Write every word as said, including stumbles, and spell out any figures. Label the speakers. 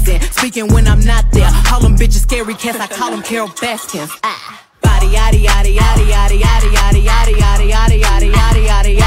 Speaker 1: accident, speaking when I'm not there. Call them bitches scary cats, I call them Carol Baskins. Ah. Body yaddy yaddy yaddy yaddy yaddy yaddy yaddy yaddy yaddy yaddy yaddy yaddy